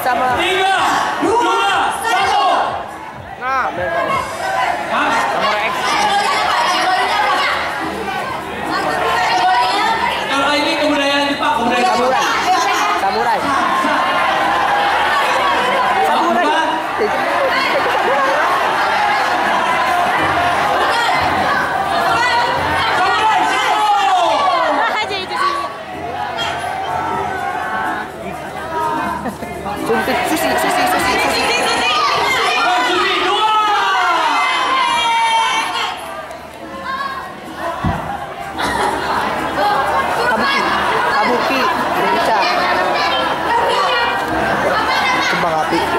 sama 3, 2, 1. Nah, Samurai X. Kalau ini kebudayaan Jepang, kebudayaan Samurai. Samurai. Samurai. Susi. Kabuki, Indonesia. Kembang api.